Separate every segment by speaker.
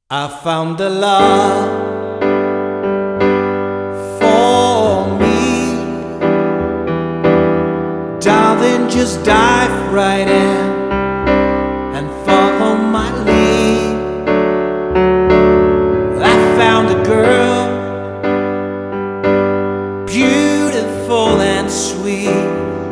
Speaker 1: I found a love for me. Darling, just dive right in and follow my lead. I found a girl, beautiful and sweet.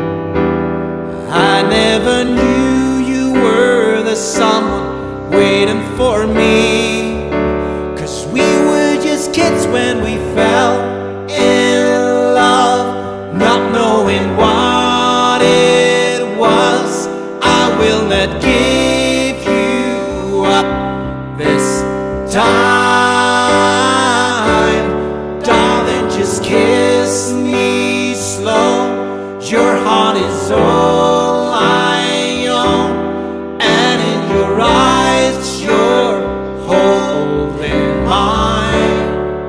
Speaker 1: I never knew you were the someone waiting for me. We were just kids when we fell in love, not knowing what it was. I will not give you up this time. Darling, just kiss me slow. Your heart is all I own, and in your eyes you're holding mine.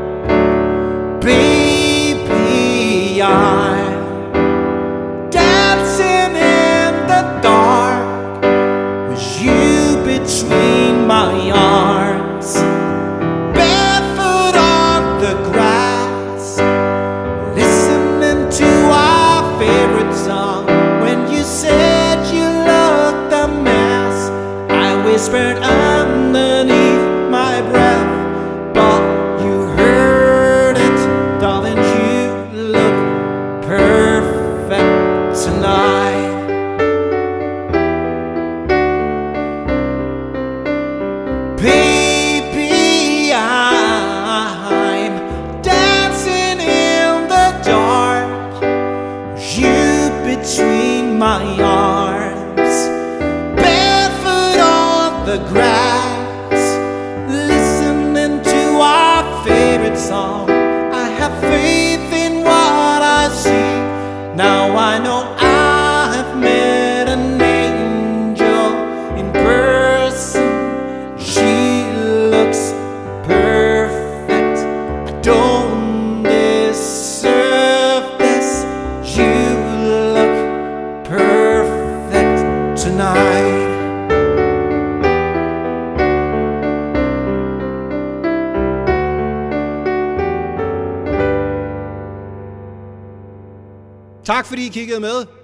Speaker 1: Baby, I'm dancing in the dark with you between my arms, barefoot on the grass, listening to our favorite song. When you said you looked a mess, I whispered underneath my breath, but you heard it. Darling, you look perfect tonight. Baby, I'm dancing in the dark, you between my arms, barefoot on the grass, listening to our favorite song. I have faith in what I see. Now I know I have met an angel in person. She looks perfect. I don't deserve this. You look perfect tonight.
Speaker 2: Tak fordi I kiggede med.